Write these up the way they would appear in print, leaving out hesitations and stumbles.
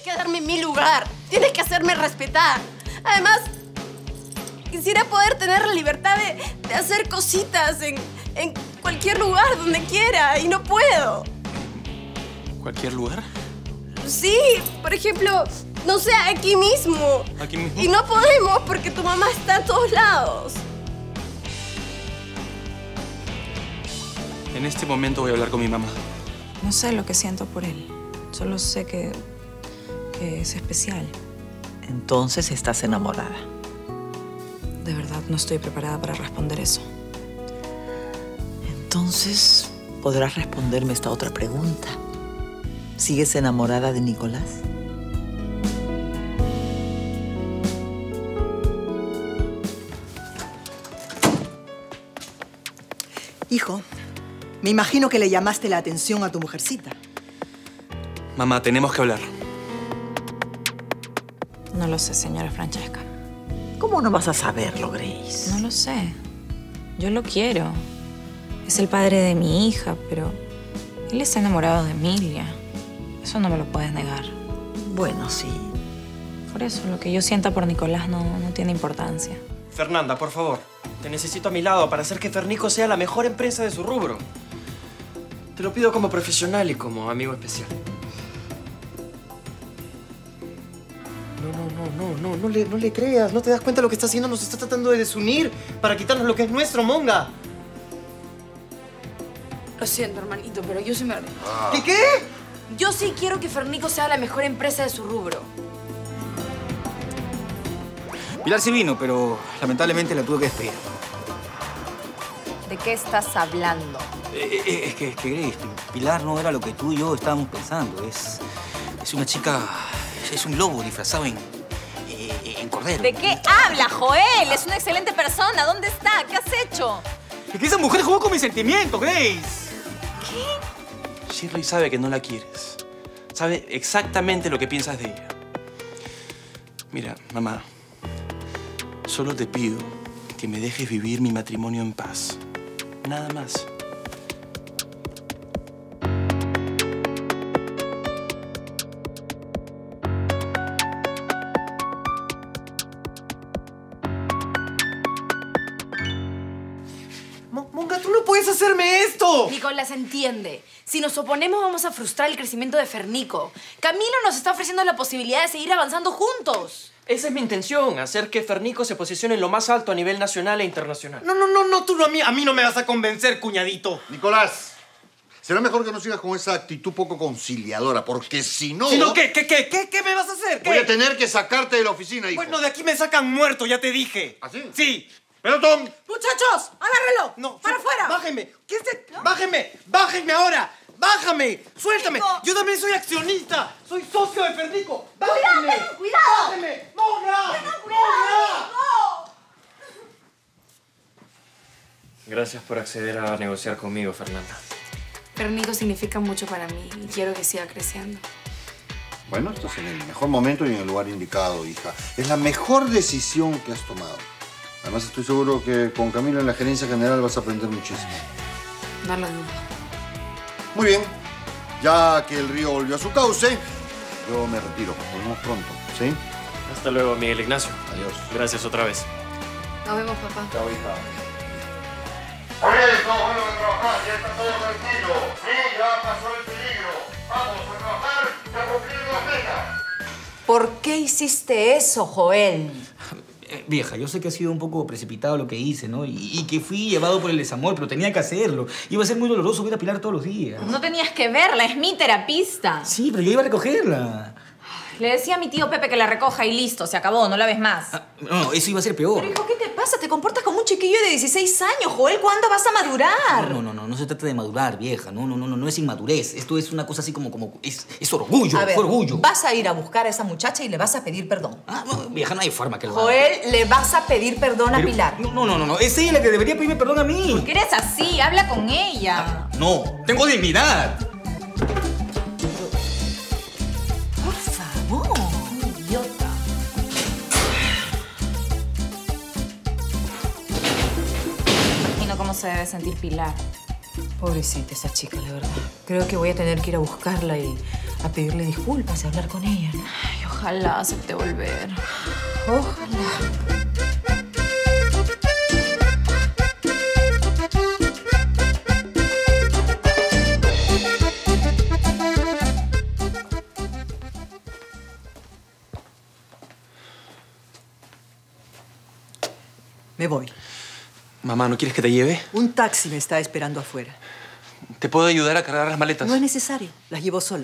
que darme mi lugar. Tienes que hacerme respetar. Además, quisiera poder tener la libertad de hacer cositas en cualquier lugar, donde quiera, y no puedo. ¿Cualquier lugar? Sí, por ejemplo, no sé, aquí mismo. ¿Aquí mismo? Y no podemos porque tu mamá está a todos lados. En este momento voy a hablar con mi mamá. No sé lo que siento por él. Solo sé que es especial. Entonces estás enamorada. De verdad, no estoy preparada para responder eso. Entonces podrás responderme esta otra pregunta. ¿Sigues enamorada de Nicolás? Hijo, me imagino que le llamaste la atención a tu mujercita. Mamá, tenemos que hablar. No lo sé, señora Francesca. ¿Cómo no vas a saberlo, Grace? No lo sé. Yo lo quiero. Es el padre de mi hija, pero él está enamorado de Emilia. Eso no me lo puedes negar. Bueno, sí. Por eso, lo que yo sienta por Nicolás no tiene importancia. Fernanda, por favor, te necesito a mi lado para hacer que Fernico sea la mejor empresa de su rubro. Te lo pido como profesional y como amigo especial. No le creas. ¿No te das cuenta de lo que está haciendo? Nos está tratando de desunir para quitarnos lo que es nuestro, monga. Lo siento, hermanito, pero yo sí me... ¿Qué? Yo sí quiero que Fernico sea la mejor empresa de su rubro. Pilar sí vino, pero lamentablemente la tuve que despedir. ¿De qué estás hablando? Es que Grace, Pilar no era lo que tú y yo estábamos pensando. Es una chica... Es un lobo disfrazado en cordero. ¿De qué habla, Joel? Es una excelente persona. ¿Dónde está? ¿Qué has hecho? Es que esa mujer jugó con mis sentimientos, Grace. ¿Qué? Shirley sabe que no la quieres. Sabe exactamente lo que piensas de ella. Mira, mamá, solo te pido que me dejes vivir mi matrimonio en paz. Nada más. Monga, tú no puedes hacerme esto. Nicolás, entiende. Si nos oponemos, vamos a frustrar el crecimiento de Fernico. Camilo nos está ofreciendo la posibilidad de seguir avanzando juntos. Esa es mi intención, hacer que Fernico se posicione en lo más alto a nivel nacional e internacional. No, tú a mí no me vas a convencer, cuñadito. Nicolás, será mejor que no sigas con esa actitud poco conciliadora, porque si no... ¿Si no qué? ¿Qué me vas a hacer? ¿Qué? Voy a tener que sacarte de la oficina, hijo. Bueno, de aquí me sacan muerto, ya te dije. ¿Ah, sí? Sí. ¡Pelotón! ¡Muchachos! ¡Agárrelo! No. ¡Para afuera! ¡Bájenme! ¿Qué es de... ¡Bájenme! ¡Bájenme ahora! ¡Bájame! ¡Suéltame! Fernico. Yo también soy accionista. Soy socio de Fernico. ¡Bájenme! ¡Cuidado! ¡Bájenme! ¡Monga! Gracias por acceder a negociar conmigo, Fernanda. Fernico significa mucho para mí y quiero que siga creciendo. Bueno, estás en el mejor momento y en el lugar indicado, hija. Es la mejor decisión que has tomado. Además, estoy seguro que con Camilo en la gerencia general vas a aprender muchísimo. No lo dudo. Muy bien. Ya que el río volvió a su cauce, yo me retiro. Nos vemos pronto, ¿sí? Hasta luego, Miguel Ignacio. Adiós. Gracias otra vez. Nos vemos, papá. Chao, hija. Muy bien, estamos bueno de trabajar. Ya está todo tranquilo. Sí, ya pasó el peligro. Vamos a trabajar y a cumplir las metas. ¿Por qué hiciste eso, Joel? Vieja, yo sé que ha sido un poco precipitado lo que hice, ¿no? Y que fui llevado por el desamor, pero tenía que hacerlo. Iba a ser muy doloroso ver a Pilar todos los días. No tenías que verla, es mi terapista. Sí, pero yo iba a recogerla. Le decía a mi tío Pepe que la recoja y listo, se acabó, no la ves más. No, eso iba a ser peor. Pero hijo, ¿qué te pasa? Te comportas como un chiquillo de 16 años, Joel. ¿Cuándo vas a madurar? No se trata de madurar, vieja. No es inmadurez. Esto es una cosa así como es orgullo, A ver, fue orgullo. vas a ir a buscar a esa muchacha y le vas a pedir perdón. No, vieja, no hay forma que lo haga. Joel, le vas a pedir perdón a Pilar. No. Es ella la que debería pedirme perdón a mí. ¿Por qué eres así? Habla con ella. No, tengo dignidad. Por favor, idiota. Imagino cómo se debe sentir Pilar. Pobrecita esa chica, la verdad. Creo que voy a tener que ir a buscarla y a pedirle disculpas y a hablar con ella, ¿no? Ay, ojalá acepte volver. Ojalá. Me voy. Mamá, ¿no quieres que te lleve? Un taxi me está esperando afuera. ¿Te puedo ayudar a cargar las maletas? No es necesario. Las llevo sola.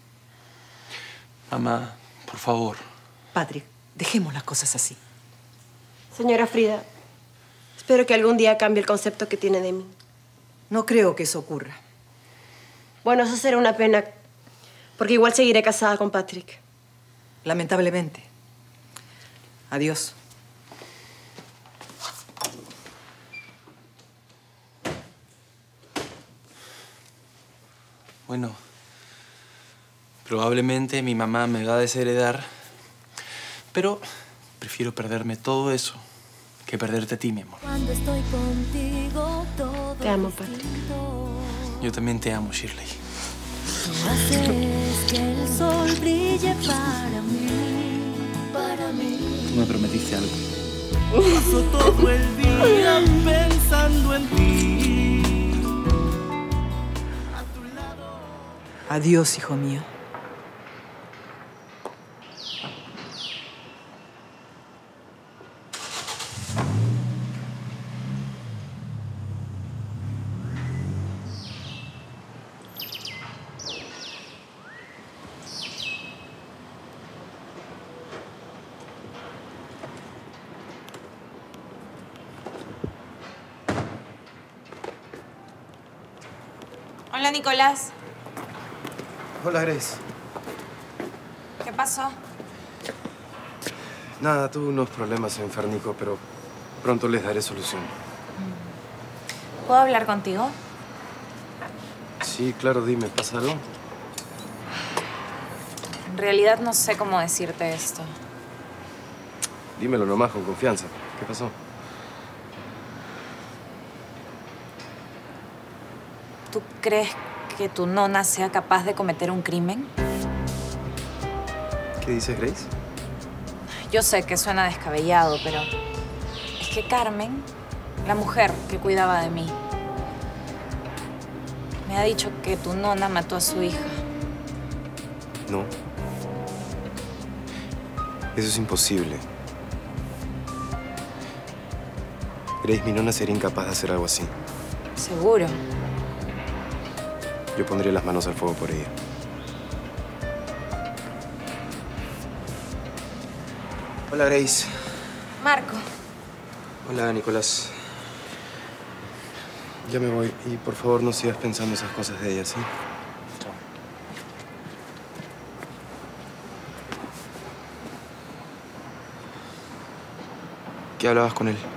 Mamá, por favor. Patrick, dejemos las cosas así. Señora Frida, espero que algún día cambie el concepto que tiene de mí. No creo que eso ocurra. Bueno, eso será una pena, porque igual seguiré casada con Patrick. Lamentablemente. Adiós. Bueno, probablemente mi mamá me va a desheredar, pero prefiero perderme todo eso que perderte a ti, mi amor. Cuando estoy contigo, todo Te amo, Patrick. Yo también te amo, Shirley. Tú haces que el sol brille para mí, para mí. Tú me prometiste algo. Paso todo el día pensando en ti. Adiós, hijo mío. Hola, Nicolás. Hola, Grace. ¿Qué pasó? Nada, tuve unos problemas en Fernico, pero pronto les daré solución. ¿Puedo hablar contigo? Sí, claro, dime, ¿pasa algo? En realidad no sé cómo decirte esto. Dímelo nomás con confianza. ¿Qué pasó? ¿Tú crees que tu nona sea capaz de cometer un crimen? ¿Qué dices, Grace? Yo sé que suena descabellado, pero es que Carmen, la mujer que cuidaba de mí, me ha dicho que tu nona mató a su hija. No. Eso es imposible. Grace, mi nona sería incapaz de hacer algo así. ¿Seguro? Yo pondría las manos al fuego por ella. Hola, Grace. Marco. Hola, Nicolás. Ya me voy. Y por favor, no sigas pensando esas cosas de ella, ¿sí? Chao. ¿Qué hablabas con él?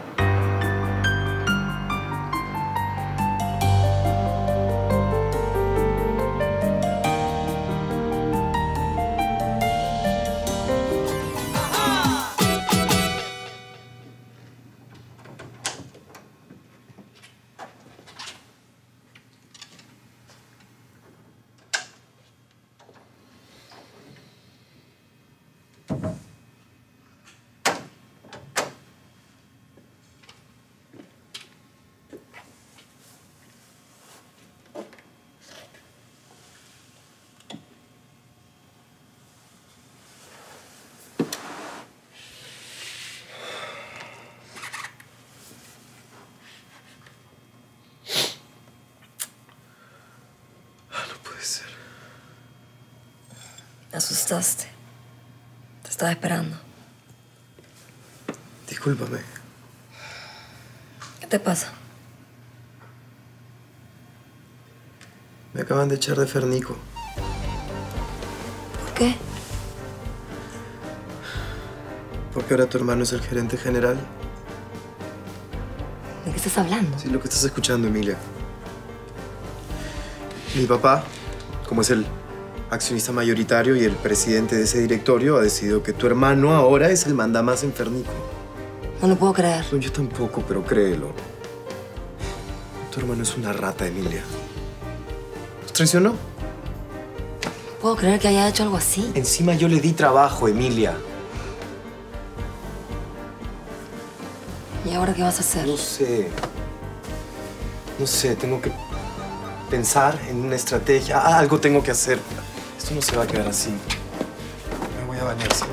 Me asustaste. Te estaba esperando. Discúlpame. ¿Qué te pasa? Me acaban de echar de Fernico. ¿Por qué? Porque ahora tu hermano es el gerente general. ¿De qué estás hablando? Sí, lo que estás escuchando, Emilia. Mi papá, como es el accionista mayoritario y el presidente de ese directorio, ha decidido que tu hermano ahora es el mandamás en Fernico. No lo puedo creer. No, yo tampoco, pero créelo. Tu hermano es una rata, Emilia. ¿Nos traicionó? puedo creer que haya hecho algo así. Encima yo le di trabajo, Emilia. ¿Y ahora qué vas a hacer? No sé. No sé, tengo que pensar en una estrategia. Algo tengo que hacer. Esto no se va a quedar así. Me voy a bañar, ¿sí?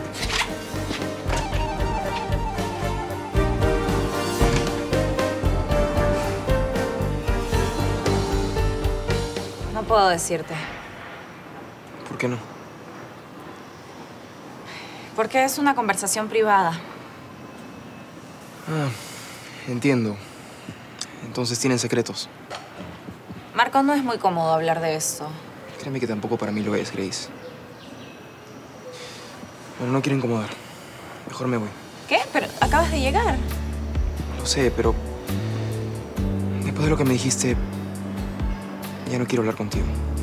No puedo decirte. ¿Por qué no? Porque es una conversación privada. Ah, entiendo. Entonces tienen secretos. Marco, no es muy cómodo hablar de esto. Créeme que tampoco para mí lo es, Grace. Bueno, no quiero incomodar. Mejor me voy. ¿Qué? Pero acabas de llegar. Lo sé, pero... después de lo que me dijiste... ya no quiero hablar contigo.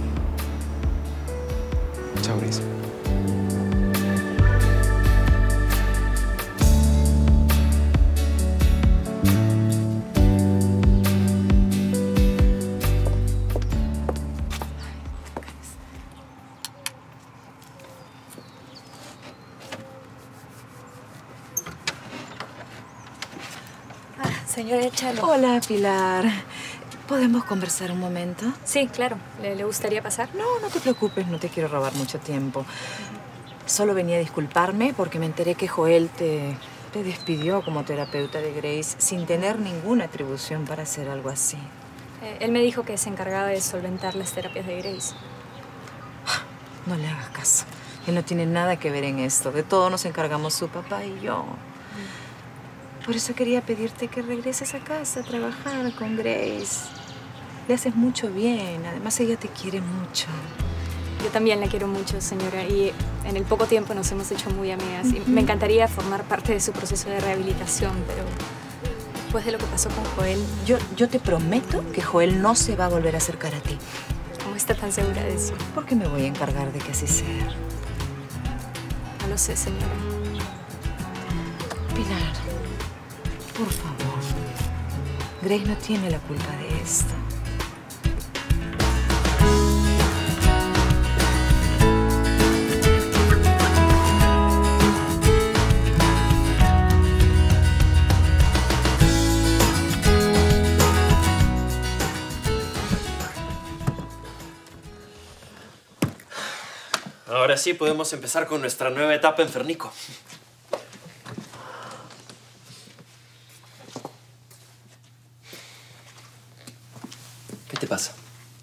Chao, Grace. Señora Chalo. Hola, Pilar. ¿Podemos conversar un momento? Sí, claro. ¿Le gustaría pasar? No, no te preocupes, no te quiero robar mucho tiempo. Solo venía a disculparme porque me enteré que Joel te despidió como terapeuta de Grace sin tener ninguna atribución para hacer algo así. Él me dijo que se encargaba de solventar las terapias de Grace. No le hagas caso. Él no tiene nada que ver en esto. De todo nos encargamos su papá y yo. Por eso quería pedirte que regreses a casa a trabajar con Grace. Le haces mucho bien. Además, ella te quiere mucho. Yo también la quiero mucho, señora. Y en el poco tiempo nos hemos hecho muy amigas. Y me encantaría formar parte de su proceso de rehabilitación, pero después de lo que pasó con Joel... Yo te prometo que Joel no se va a volver a acercar a ti. ¿Cómo está tan segura de eso? Porque me voy a encargar de que así sea. No lo sé, señora. Pilar. Por favor. Grace no tiene la culpa de esto. Ahora sí podemos empezar con nuestra nueva etapa en Fernico. ¿Qué te pasa?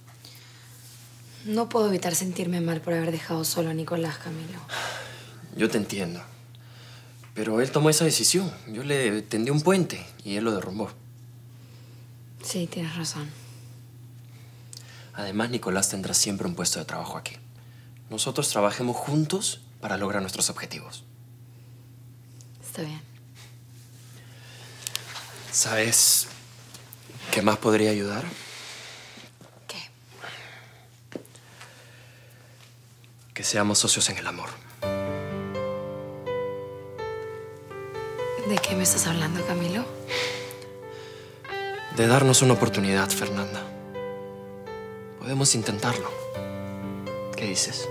No puedo evitar sentirme mal por haber dejado solo a Nicolás, Camilo. Yo te entiendo. Pero él tomó esa decisión. Yo le tendí un puente y él lo derrumbó. Sí, tienes razón. Además, Nicolás tendrá siempre un puesto de trabajo aquí. Nosotros trabajemos juntos para lograr nuestros objetivos. Está bien. ¿Sabes qué más podría ayudar? ¿Qué? Que seamos socios en el amor. ¿De qué me estás hablando, Camilo? De darnos una oportunidad, Fernanda. Podemos intentarlo. ¿Qué dices?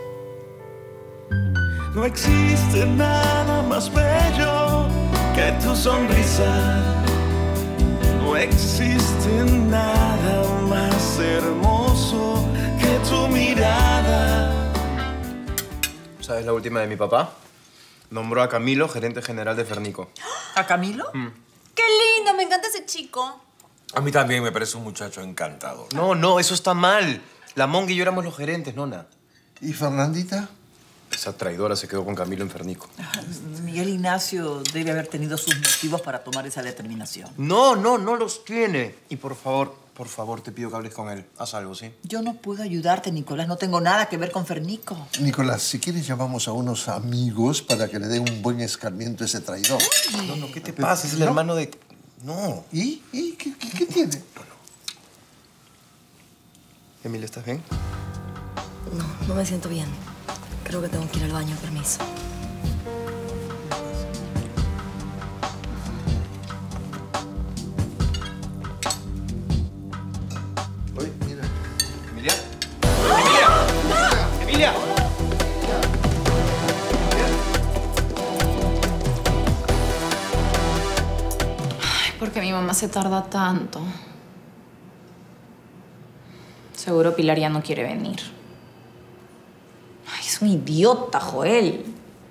No existe nada más bello que tu sonrisa. No existe nada más hermoso que tu mirada. ¿Sabes la última de mi papá? Nombró a Camilo gerente general de Fernico. ¿A Camilo? ¡Qué lindo! Me encanta ese chico. A mí también me parece un muchacho encantador. No, eso está mal. La Monga y yo éramos los gerentes, nona. ¿Y Fernandita? Esa traidora se quedó con Camilo en Fernico. Miguel Ignacio debe haber tenido sus motivos para tomar esa determinación. No los tiene. Y por favor, te pido que hables con él. Haz algo, ¿sí? Yo no puedo ayudarte, Nicolás. No tengo nada que ver con Fernico. Nicolás, si quieres llamamos a unos amigos para que le den un buen escarmiento a ese traidor. No, ¿qué te pasa? Es el hermano de... No. ¿Y? ¿Qué tiene? Emilia, ¿estás bien? No me siento bien. Creo que tengo que ir al baño, permiso. Oye, mira. ¿Emilia? ¡Emilia! por qué mi mamá se tarda tanto. Seguro Pilar ya no quiere venir. Ay, es un idiota, Joel.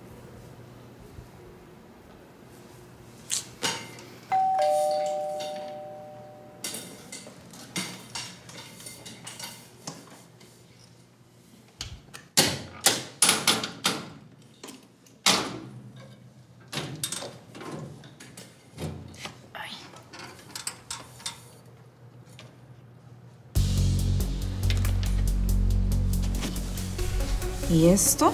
¿Y esto?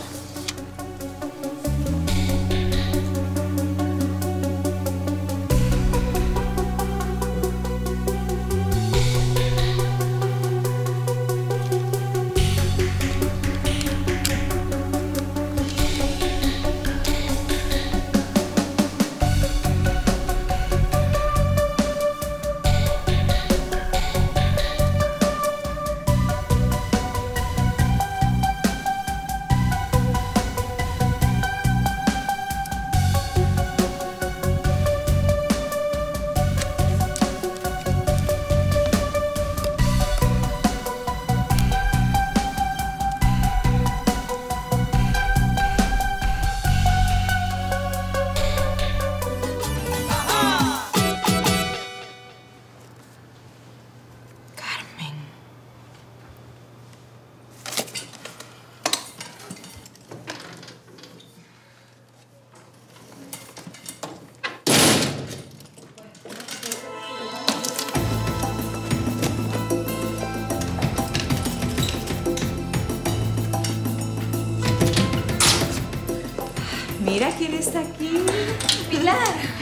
Mira quién está aquí. Pilar.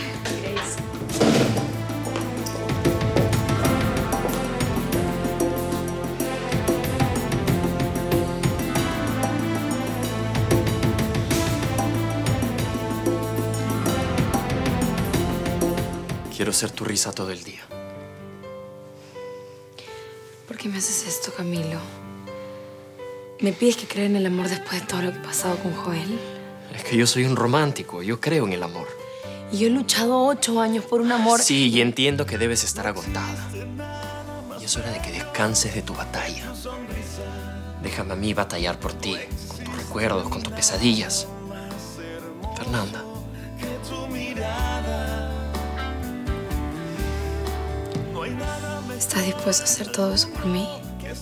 Quiero ser tu risa todo el día. ¿Por qué me haces esto, Camilo? ¿Me pides que crea en el amor después de todo lo que he pasado con Joel? Es que yo soy un romántico, yo creo en el amor. Y yo he luchado 8 años por un amor... Sí, y entiendo que debes estar agotada. Y es hora de que descanses de tu batalla. Déjame a mí batallar por ti, con tus recuerdos, con tus pesadillas. Fernanda. ¿Estás dispuesto a hacer todo eso por mí?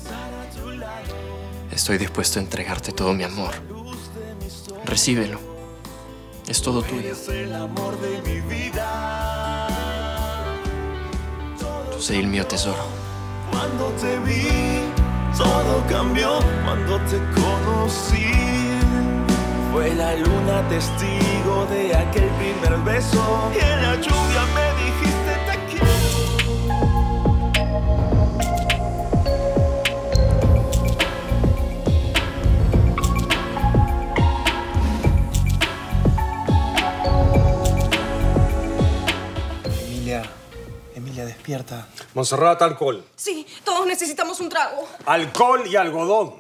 Estoy dispuesto a entregarte todo mi amor. Recíbelo. Es todo tuyo. Tú sé el mío tesoro. Cuando te vi, todo cambió. Cuando te conocí, fue la luna testigo de aquel primer beso. Y en la lluvia me dijiste te quiero. Emilia, despierta. Montserrat, alcohol. Sí, todos necesitamos un trago. Alcohol y algodón.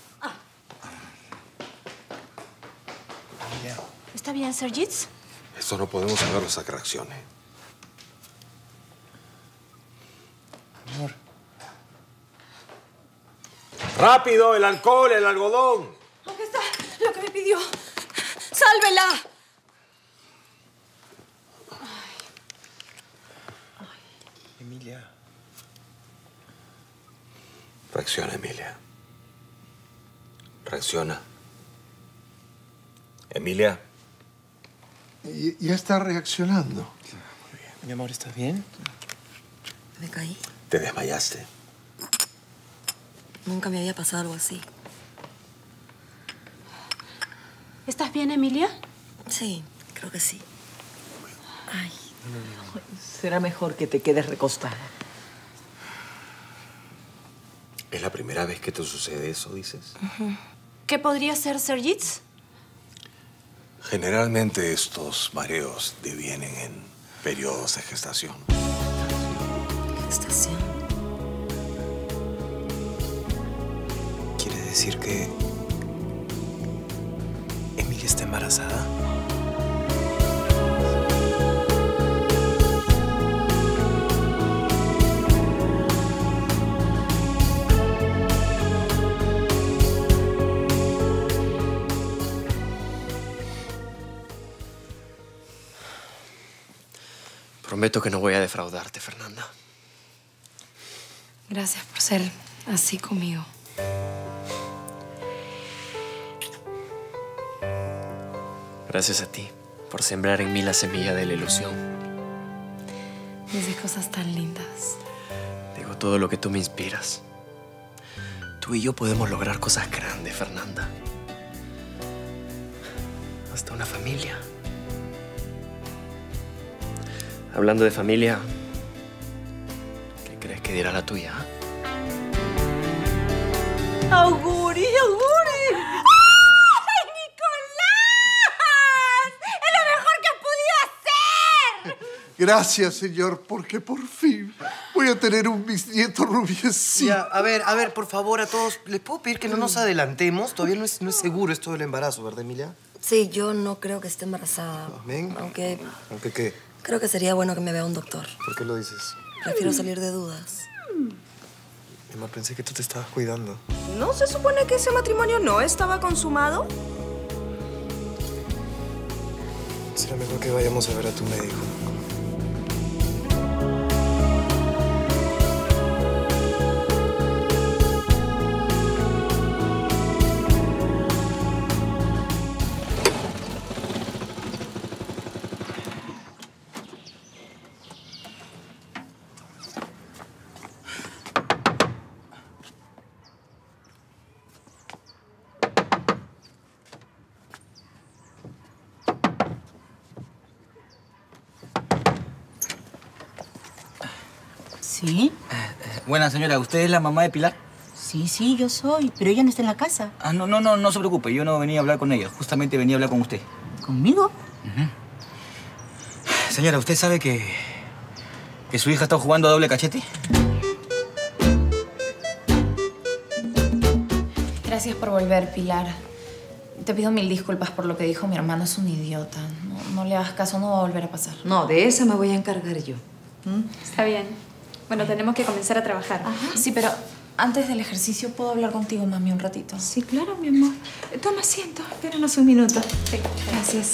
¿Está bien, Sergitz? Esto no podemos saber hasta que reaccione. Amor. ¡Rápido! El alcohol, el algodón. Aquí está lo que me pidió. ¡Sálvela! Emilia. Reacciona, Emilia. Reacciona. Emilia. Ya está reaccionando. Muy bien. Mi amor, ¿estás bien? Me caí. Te desmayaste. Nunca me había pasado algo así. ¿Estás bien, Emilia? Sí, creo que sí. Ay. Será mejor que te quedes recostada. ¿Es la primera vez que te sucede eso, dices? ¿Qué podría ser, Sergitz? Generalmente estos mareos devienen en periodos de gestación. ¿Gestación? ¿Quiere decir que Emilia está embarazada? Prometo que no voy a defraudarte, Fernanda. Gracias por ser así conmigo. Gracias a ti por sembrar en mí la semilla de la ilusión. Dices cosas tan lindas. Digo todo lo que tú me inspiras. Tú y yo podemos lograr cosas grandes, Fernanda. Hasta una familia. Hablando de familia, ¿qué crees que dirá la tuya? ¡Auguri, auguri! ¡Ay, Nicolás! ¡Es lo mejor que has podido hacer! Gracias, señor, porque por fin voy a tener un bisnieto rubiecito. Ya, a ver, por favor, a todos, ¿les puedo pedir que no nos adelantemos? Todavía no es seguro esto del embarazo, ¿verdad, Emilia? Sí, yo no creo que esté embarazada. ¿Ven? Aunque ¿Aunque qué? creo que sería bueno que me vea un doctor. ¿Por qué lo dices? Prefiero salir de dudas. Mi amor, pensé que tú te estabas cuidando. ¿No se supone que ese matrimonio no estaba consumado? Será mejor que vayamos a ver a tu médico. ¿Sí? Buena señora, ¿usted es la mamá de Pilar? Sí, sí, yo soy, pero ella no está en la casa. Ah, no se preocupe, yo no venía a hablar con ella, justamente venía a hablar con usted. ¿Conmigo? Señora, ¿usted sabe que su hija está jugando a doble cachete? Gracias por volver, Pilar. Te pido mil disculpas por lo que dijo mi hermano. Es un idiota. No le hagas caso, no va a volver a pasar. No, de esa me voy a encargar yo. Está bien. Bueno, tenemos que comenzar a trabajar. Sí, pero antes del ejercicio, ¿puedo hablar contigo, mami, un ratito? Sí, claro, mi amor. Toma asiento, espéranos un minuto. Sí, gracias.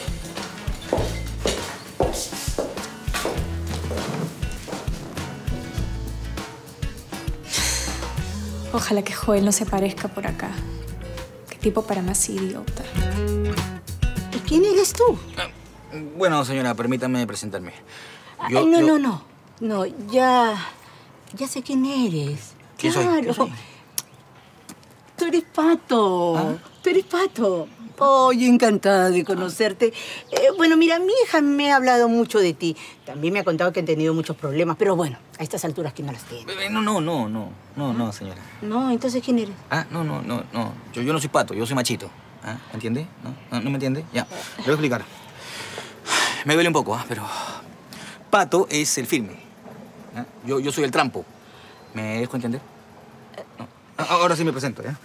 Ojalá que Joel no se aparezca por acá. Qué tipo para más idiota. ¿Y quién eres tú? Bueno, señora, permítame presentarme. Ay, no. No, ya sé quién eres. ¿Quién soy? Claro. ¿Quién soy? Tú eres Pato. Tú eres Pato. Oye, encantada de conocerte. Bueno, mira, mi hija me ha hablado mucho de ti. También me ha contado que han tenido muchos problemas. Pero bueno, a estas alturas, ¿quién no las tiene? No, señora. No, entonces, ¿quién eres? Ah, no. Yo no soy Pato, yo soy Machito. ¿Ah? ¿Entiende? ¿No me entiende? Ya, le voy a explicar. Me duele un poco, pero Pato es el firme. ¿Ah? Yo soy el trampo. ¿Me dejo entender? No. Ahora sí me presento, ¿ya?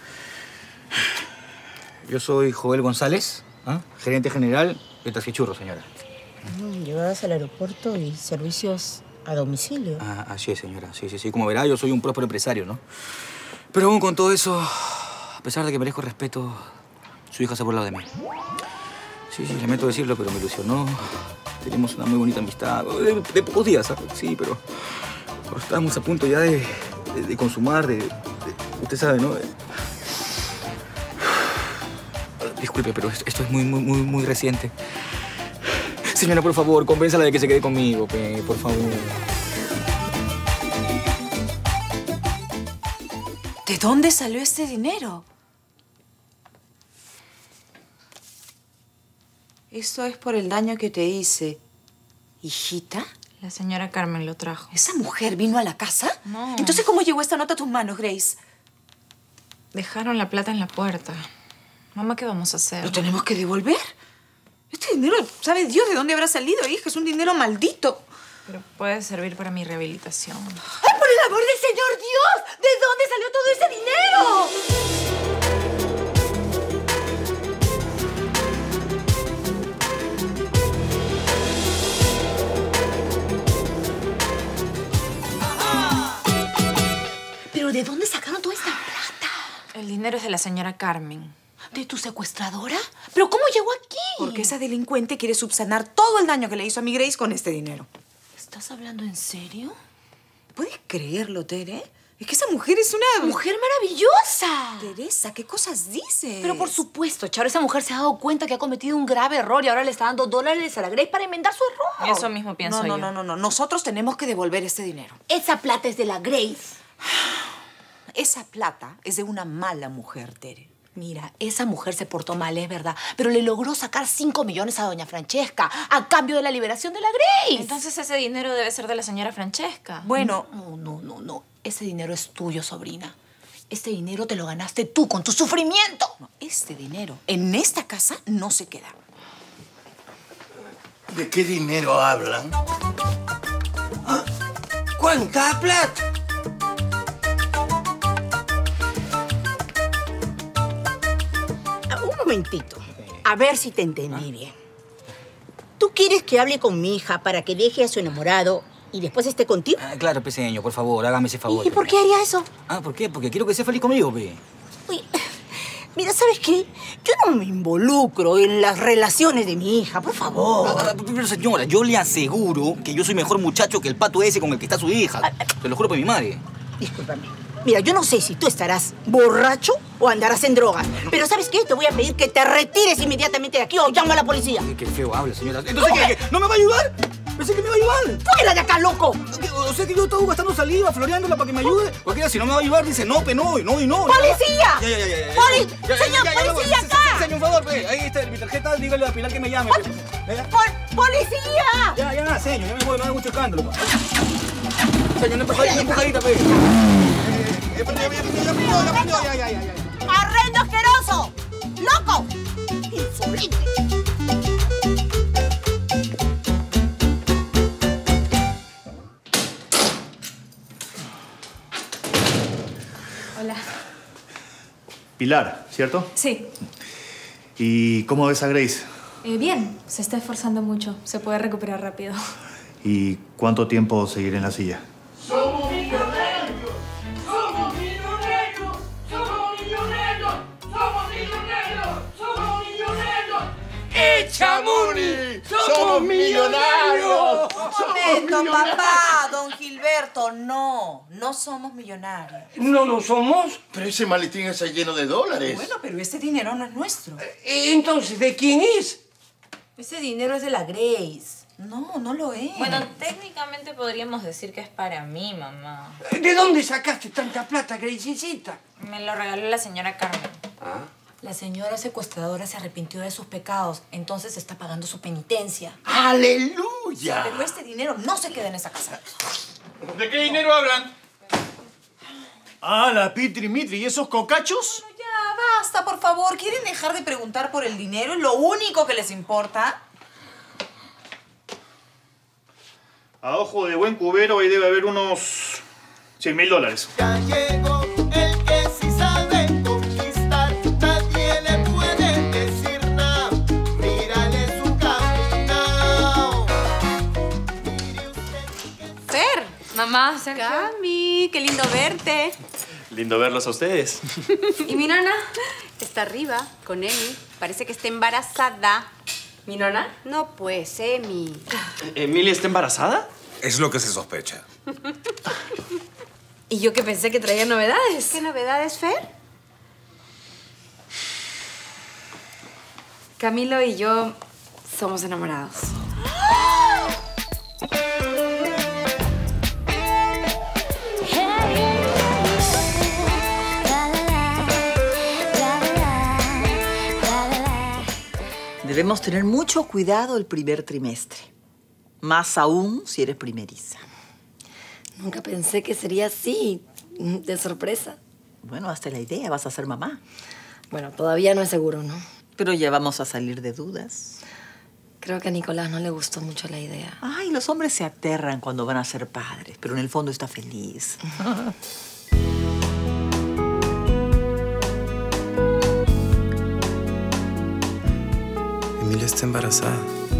Yo soy Joel González, gerente general de Taxichurro, señora. Llevadas al aeropuerto y servicios a domicilio. Así es, señora. Sí. Como verá, yo soy un próspero empresario, ¿no? Pero aún con todo eso, a pesar de que merezco respeto, su hija se ha burlado de mí. Sí, lamento decirlo, pero me ilusionó. Tenemos una muy bonita amistad. De pocos días, ¿sabes? Sí, pero estábamos a punto ya de consumar, usted sabe, ¿no? Disculpe, pero esto es muy reciente. Señora, por favor, convénzala de que se quede conmigo, por favor. ¿De dónde salió este dinero? Esto es por el daño que te hice. ¿Hijita? La señora Carmen lo trajo. ¿Esa mujer vino a la casa? No. Entonces, ¿cómo llegó esta nota a tus manos, Grace? Dejaron la plata en la puerta. Mamá, ¿qué vamos a hacer? ¿Lo tenemos que devolver? Este dinero, ¿sabe Dios de dónde habrá salido, hija? Es un dinero maldito. Pero puede servir para mi rehabilitación. ¡Ay, por el amor del Señor Dios! ¿De dónde salió todo ese dinero? ¿Pero de dónde sacaron toda esta plata? El dinero es de la señora Carmen. ¿De tu secuestradora? ¿Pero cómo llegó aquí? Porque esa delincuente quiere subsanar todo el daño que le hizo a mi Grace con este dinero. ¿Estás hablando en serio? ¿Puedes creerlo, Tere? Es que esa mujer es una... ¡Mujer maravillosa! Teresa, ¿qué cosas dices? Pero por supuesto, Charo, esa mujer se ha dado cuenta que ha cometido un grave error y ahora le está dando $2 a la Grace para enmendar su error. Eso mismo pienso yo. No. Nosotros tenemos que devolver este dinero. Esa plata es de la Grace. Esa plata es de una mala mujer, Tere. Mira, esa mujer se portó mal, es verdad, pero le logró sacar 5 millones a doña Francesca a cambio de la liberación de la Grace. Entonces ese dinero debe ser de la señora Francesca. Bueno... No. Ese dinero es tuyo, sobrina. Este dinero te lo ganaste tú con tu sufrimiento. No, este dinero en esta casa no se queda. ¿De qué dinero hablan? ¿Cuánta plata? Un momentito. A ver si te entendí bien. ¿Tú quieres que hable con mi hija para que deje a su enamorado y después esté contigo? Claro, peseño, por favor, hágame ese favor. ¿Y por qué haría eso? ¿Por qué? Porque quiero que sea feliz conmigo, pe. Uy, mira, ¿sabes qué? Yo no me involucro en las relaciones de mi hija, por favor. Pero señora, yo le aseguro que yo soy mejor muchacho que el pato ese con el que está su hija. Te lo juro por mi madre. Discúlpame. Mira, yo no sé si tú estarás borracho o andarás en drogas. Pero ¿sabes qué? Te voy a pedir que te retires inmediatamente de aquí o llamo a la policía. Qué feo habla, señora. Entonces, ¿qué? ¿No me va a ayudar? Pensé que me iba a ayudar. ¡Fuera de acá, loco! O sea que yo estaba gastando saliva, floreándola para que me ayude. Cualquiera, si no me va a ayudar, dice no. ¡Policía! Ya. ¡Señor, policía, acá! Señor, un favor, pe. Ahí está mi tarjeta, dígale a Pilar que me llame. ¡Policía! Ya, señor, ya me voy, me da mucho escándalo. Señor, empujadita, pe. ¡Arrendo asqueroso! ¡Loco! ¡Insolente! Hola. Pilar, ¿cierto? Sí. ¿Y cómo ves a Grace? Bien, se está esforzando mucho. Se puede recuperar rápido. ¿Y cuánto tiempo seguirá en la silla? ¡Somos millonarios! ¡Somos millonarios! ¡Somos millonarios! ¡Somos millonarios! ¡Somos millonarios! ¡Echa money! ¡Somos millonarios! Un momento, papá, don Gilberto. No somos millonarios. ¿No lo somos? Pero ese maletín está lleno de dólares. Bueno, pero ese dinero no es nuestro. Entonces, ¿de quién es? Ese dinero es de la Grace. No lo es. Bueno, técnicamente podríamos decir que es para mí, mamá. ¿De dónde sacaste tanta plata, Gracecita? Me lo regaló la señora Carmen. La señora secuestradora se arrepintió de sus pecados, entonces está pagando su penitencia. ¡Aleluya! Pero este dinero no se queda en esa casa. ¿De qué dinero hablan? La Pitri Mitri, ¿y esos cocachos? Ya, basta, por favor. ¿Quieren dejar de preguntar por el dinero? ¿Es lo único que les importa? A ojo de buen cubero ahí debe haber unos $100,000. Ya llegó el que sí sabe conquistar. Nadie le puede decir nada. Mírale su caminado. Fer, Mamá, Sergio. Cami, qué lindo verte. Lindo verlos a ustedes. ¿Y mi nona? Está arriba, con Emi. Parece que está embarazada. ¿Mi nona? No, pues, Emi. ¿Emilia está embarazada? Es lo que se sospecha. Y yo que pensé que traía novedades. ¿Qué novedades, Fer? Camilo y yo somos enamorados. Debemos tener mucho cuidado el primer trimestre. Más aún si eres primeriza. Nunca pensé que sería así, de sorpresa. Bueno, hazte la idea, vas a ser mamá. Bueno, todavía no es seguro, ¿no? Pero ya vamos a salir de dudas. Creo que a Nicolás no le gustó mucho la idea. Ay, los hombres se aterran cuando van a ser padres, pero en el fondo está feliz. Emilia está embarazada.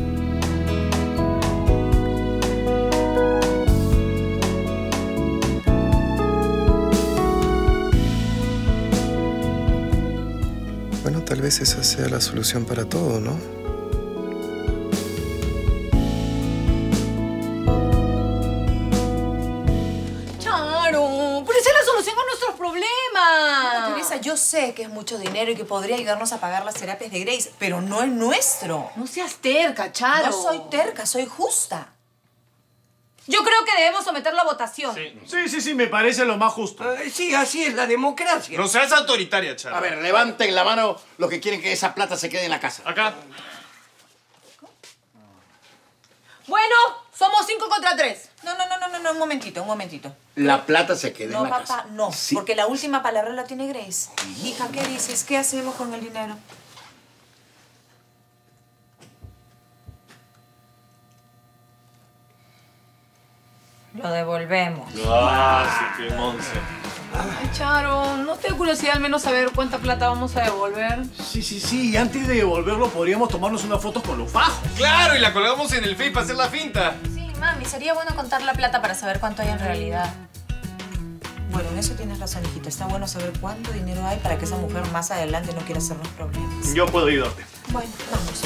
Bueno, tal vez esa sea la solución para todo, ¿no? nuestros problemas. Teresa, yo sé que es mucho dinero y que podría ayudarnos a pagar las terapias de Grace, pero no es nuestro. No seas terca, Charo. No soy terca, soy justa. Yo creo que debemos someterlo a votación. Sí, me parece lo más justo. Sí, así es la democracia. No seas autoritaria, Charo. A ver, levanten la mano los que quieren que esa plata se quede en la casa. Acá. Bueno, somos 5 contra 3. No, un momentito. La plata se queda No, en la casa. papá, no. Sí. Porque la última palabra la tiene Grace. Hija, ¿qué dices? ¿Qué hacemos con el dinero? Lo devolvemos. Ah, sí, qué monse. Ay, Charo, ¿no te da curiosidad al menos saber cuánta plata vamos a devolver? Sí. Y antes de devolverlo podríamos tomarnos unas fotos con los fajos. Claro, y la colgamos en el Face para hacer la finta. Sí, mami, sería bueno contar la plata para saber cuánto hay en realidad. Bueno, en eso tienes razón, hijita. Está bueno saber cuánto dinero hay para que esa mujer más adelante no quiera hacernos problemas. Yo puedo ayudarte. Bueno, vamos.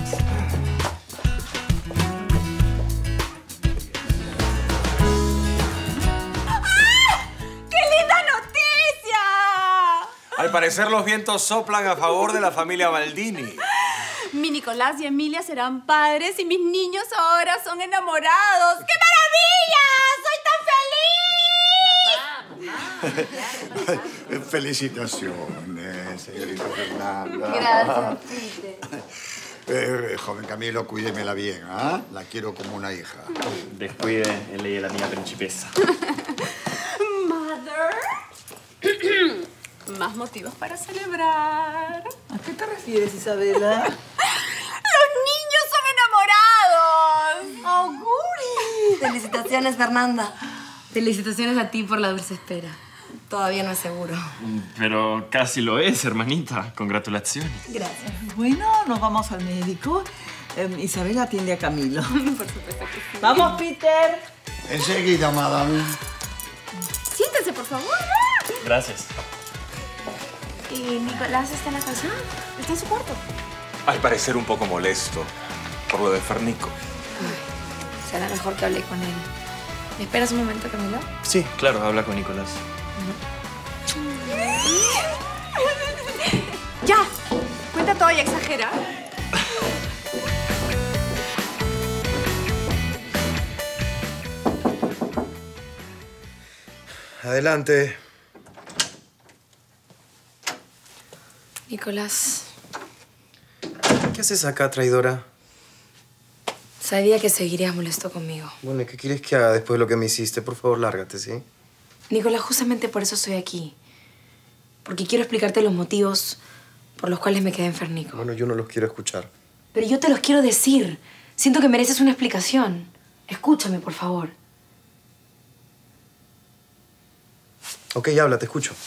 Al parecer los vientos soplan a favor de la familia Baldini. Mi Nicolás y Emilia serán padres y mis niños ahora son enamorados. ¡Qué maravilla! ¡Soy tan feliz! Felicitaciones, señorita Fernanda. Gracias, Joven Camilo, cuídemela bien, ¿ah? La quiero como una hija. Descuide, él y la niña principesa. Mother. Más motivos para celebrar. ¿A qué te refieres, Isabela? ¡Los niños son enamorados! ¡Auguri! Felicitaciones, Fernanda. Felicitaciones a ti por la dulce espera. Todavía no es seguro. Pero casi lo es, hermanita. Congratulaciones. Gracias. Bueno, nos vamos al médico. Isabela atiende a Camilo. Por supuesto que sí. ¡Vamos, Peter! Enseguida, madame. Siéntese, por favor. Gracias. ¿Y Nicolás está en la casa? ¿Está en su cuarto? Al parecer un poco molesto por lo de Fernico. Será mejor que hable con él. ¿Me esperas un momento, Camilo? Sí, claro, habla con Nicolás. ¡Ya! Cuenta todo y exagera. Adelante. Nicolás, ¿Qué haces acá, traidora? sabía que seguirías molesto conmigo. Bueno, ¿y qué quieres que haga después de lo que me hiciste? Por favor, lárgate, ¿sí? Nicolás, justamente por eso estoy aquí. Porque quiero explicarte los motivos por los cuales me quedé en Fernico. Bueno, yo no los quiero escuchar. Pero yo te los quiero decir. Siento que mereces una explicación. Escúchame, por favor. Ok, habla, te escucho.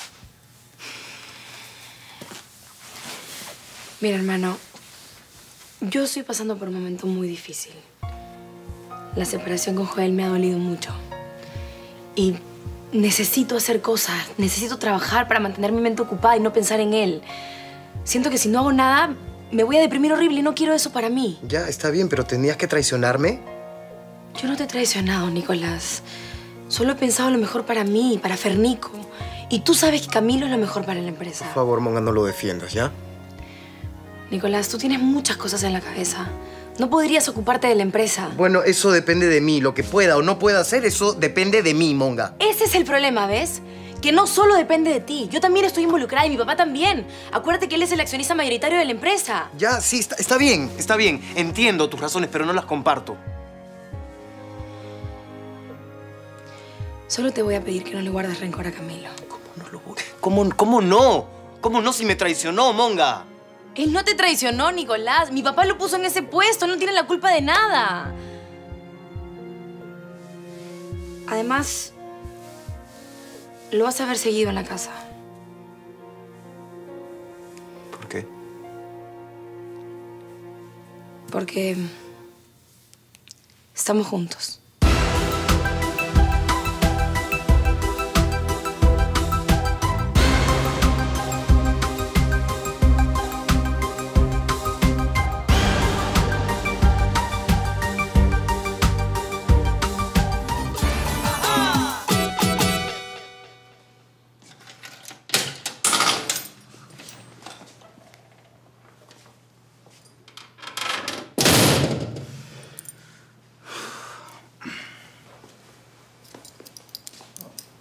Mira, hermano, yo estoy pasando por un momento muy difícil. La separación con Joel me ha dolido mucho. Y necesito hacer cosas, necesito trabajar para mantener mi mente ocupada y no pensar en él. Siento que si no hago nada, me voy a deprimir horrible y no quiero eso para mí. Ya, está bien, pero ¿tenías que traicionarme? Yo no te he traicionado, Nicolás. Solo he pensado lo mejor para mí, para Fernico. Y tú sabes que Camilo es lo mejor para la empresa. Por favor, Monga, no lo defiendas, ¿ya? Nicolás, tú tienes muchas cosas en la cabeza. No podrías ocuparte de la empresa. Bueno, eso depende de mí. Lo que pueda o no pueda hacer, eso depende de mí, Monga. Ese es el problema, ¿ves? Que no solo depende de ti. Yo también estoy involucrada y mi papá también. Acuérdate que él es el accionista mayoritario de la empresa. Ya, sí, está bien, está bien. Entiendo tus razones, pero no las comparto. Solo te voy a pedir que no le guardes rencor a Camilo. ¿Cómo no? ¿Cómo no si me traicionó, Monga? Él no te traicionó, Nicolás. Mi papá lo puso en ese puesto. Él no tiene la culpa de nada. Además, lo vas a ver seguido en la casa. ¿Por qué? Porque estamos juntos.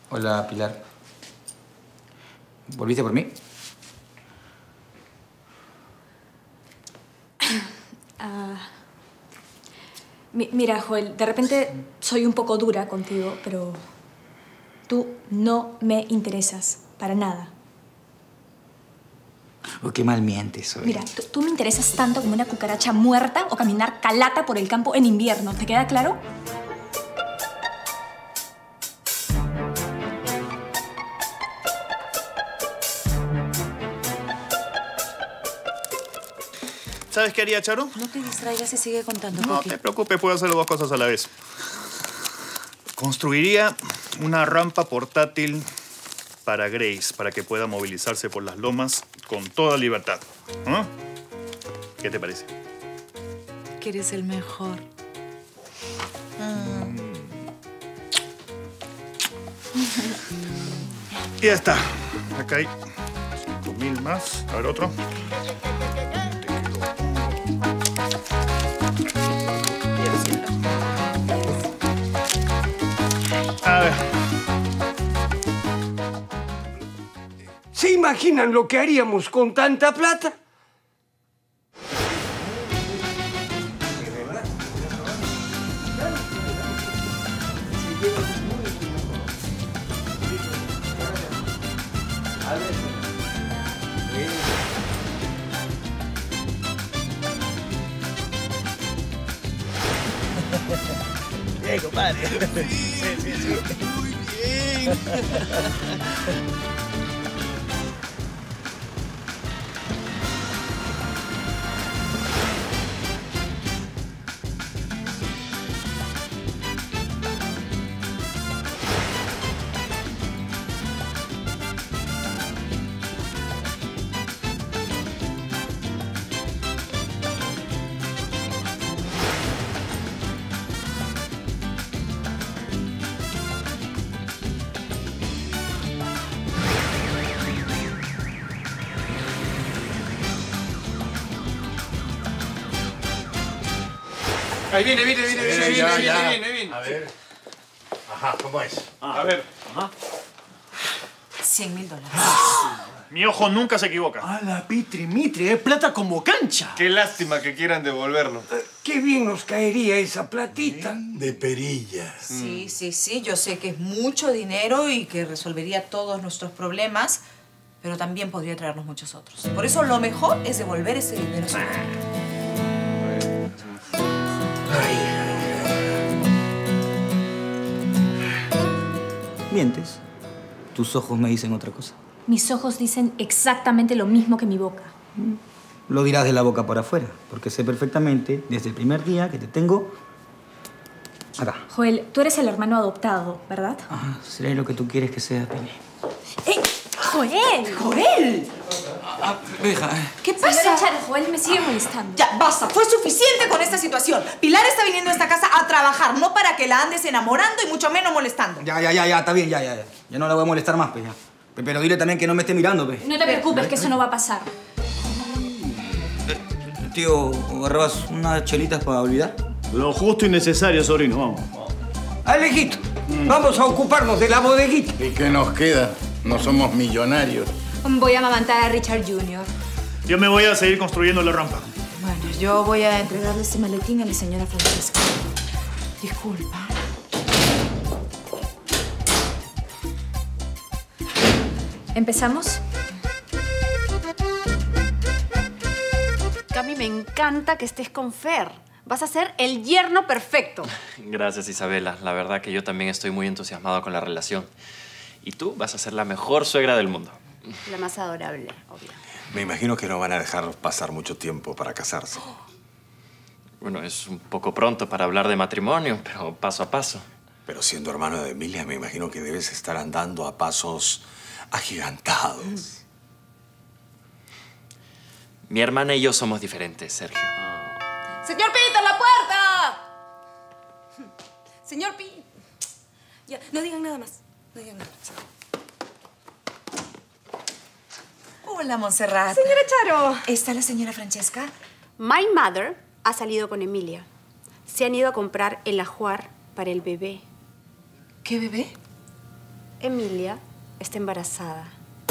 Hola, Pilar. ¿Volviste por mí? Mira, Joel, de repente soy un poco dura contigo, pero tú no me interesas para nada. Oh, qué mal mientes hoy. Mira, tú me interesas tanto como una cucaracha muerta o caminar calata por el campo en invierno. ¿Te queda claro? ¿Sabes qué haría, Charo? No te distraigas y sigue contando, No Cookie. te preocupes, puedo hacer las dos cosas a la vez. Construiría una rampa portátil para Grace, para que pueda movilizarse por las lomas con toda libertad. ¿Ah? ¿Qué te parece? Que eres el mejor. Y ya está. Acá hay 5.000 más. A ver, otro. A ver. ¿Se imaginan lo que haríamos con tanta plata? Bien, compadre. Muy bien. Ahí viene. A ver. Ajá, ¿cómo es? A ver. $100.000. Mi ojo nunca se equivoca. A la pitri-mitri, es plata como cancha. Qué lástima que quieran devolverlo. Qué bien nos caería esa platita. De perillas. Sí, yo sé que es mucho dinero y que resolvería todos nuestros problemas, pero también podría traernos muchos otros. Por eso lo mejor es devolver ese dinero. ¿Mientes? Tus ojos me dicen otra cosa. Mis ojos dicen exactamente lo mismo que mi boca. Lo dirás de la boca por afuera, porque sé perfectamente, desde el primer día que te tengo acá. Joel, tú eres el hermano adoptado, ¿verdad? Ah, seré lo que tú quieres que sea, Penny. ¡Ey! ¡Joel! ¡Joel! Deja. ¿Qué pasa? Señora Charo, Joel me sigue molestando. Ya, basta. Fue suficiente con esta situación. Pilar está viniendo a esta casa a trabajar, no para que la andes enamorando y mucho menos molestando. Ya, está bien, ya. Ya no la voy a molestar más, pues, ya. Pero dile también que no me esté mirando, pues. No te preocupes, que eso no va a pasar. Tío, ¿agarrabas unas chelitas para olvidar? Lo justo y necesario, sobrino, vamos. Alejito, vamos a ocuparnos de la bodeguita. ¿Y qué nos queda? No somos millonarios. Voy a amamantar a Richard Jr. Yo me voy a seguir construyendo la rampa. Bueno, yo voy a entregarle este maletín a la señora Francesca. Disculpa. ¿Empezamos? Cami, me encanta que estés con Fer. Vas a ser el yerno perfecto. Gracias, Isabela. La verdad que yo también estoy muy entusiasmado con la relación. Y tú vas a ser la mejor suegra del mundo. La más adorable, obvio. Me imagino que no van a dejar pasar mucho tiempo para casarse. Bueno, es un poco pronto para hablar de matrimonio, pero paso a paso. Pero siendo hermano de Emilia, me imagino que debes estar andando a pasos agigantados. Mi hermana y yo somos diferentes, Sergio. ¡Señor Peter, la puerta! Señor Peter. Ya, no digan nada más. No digan nada. Hola, Montserrat. Señora Charo. ¿Está la señora Francesca? My mother ha salido con Emilia. Se han ido a comprar el ajuar para el bebé. ¿Qué bebé? Emilia está embarazada.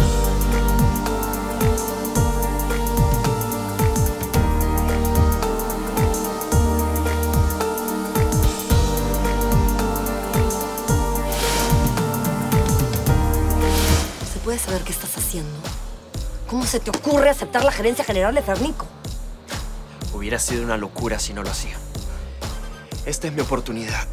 ¿Se puede saber qué estás haciendo? ¿Cómo se te ocurre aceptar la gerencia general de Fernico? Hubiera sido una locura si no lo hacía. Esta es mi oportunidad.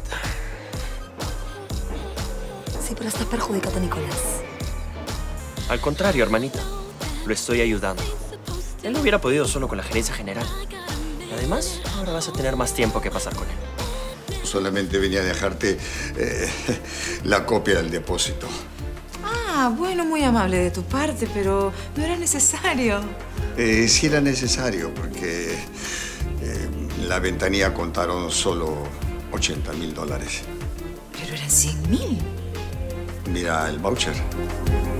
Sí, pero estás perjudicando a Nicolás. Al contrario, hermanita. Lo estoy ayudando. Él no hubiera podido solo con la gerencia general. Y además, ahora vas a tener más tiempo que pasar con él. Solamente venía a dejarte la copia del depósito. Ah, bueno, muy amable de tu parte, pero no era necesario. Sí era necesario, porque en la ventanilla contaron solo $80.000. Pero eran 100.000. Mira el voucher.